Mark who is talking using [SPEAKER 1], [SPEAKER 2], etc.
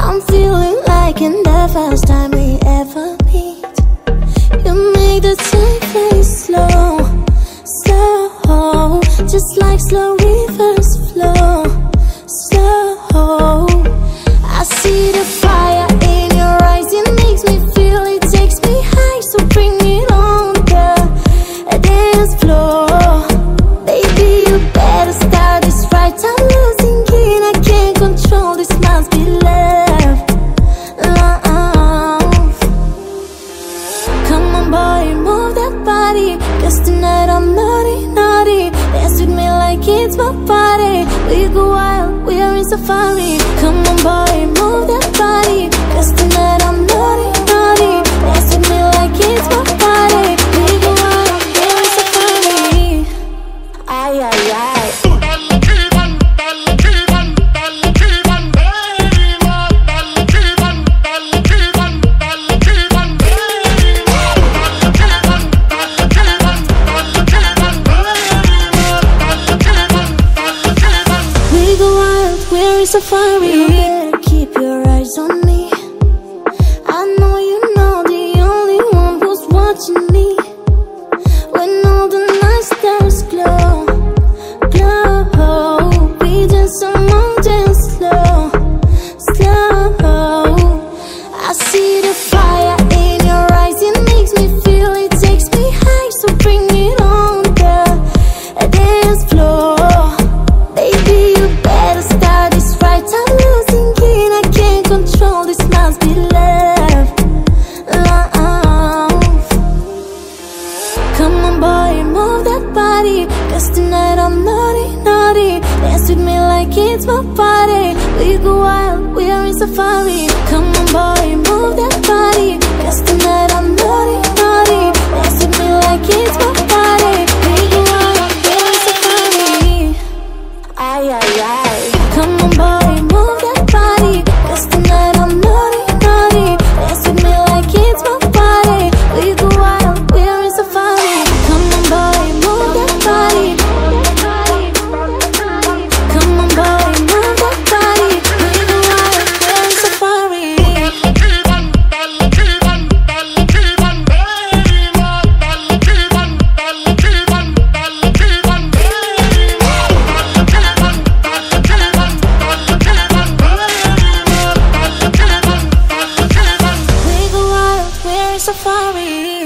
[SPEAKER 1] I'm feeling like in the first time we ever meet. You make the time play slow, slow, just like slow rivers flow, slow. I see the fire in your eyes, it makes me feel, it takes me high. So bring it on, girl, a dance floor. Baby, you better start this right. I'm losing it, I can't control this, must be love, love. Come on boy, move that body, 'cause tonight I'm naughty, naughty. Dance with me like it's my party. We go wild, we are in safari. Come on boy, move that body, 'cause tonight I'm naughty, naughty. Dance with me like it's my party. We go wild, we are in safari. Ay, ay, ay. Safari. You better keep your eyes on me. I know you know the only one who's watching me. When all the night stars glow, glow, we dance among them slow, slow. I see the fire in your eyes, it makes me feel, it takes me high. So bring it on, girl, a dance floor. Baby, you better start this right. I'm losing it, I can't control this, must be love, love. Come on boy, move that body, 'cause tonight I'm naughty, naughty. Dance with me like it's my party. We go wild, we are in safari. Come on boy, move that body, 'cause tonight I'm naughty, naughty. Dance with me like it's my party. We go wild, we are in safari. Ay, ay, ay. Come on boy, move that body, 'cause tonight I'm naughty, naughty. Dance with me like it's my party. We go wild, we are in safari. Come on boy, move that body. Come on boy, move that body. We go wild, we are in safari. Safari.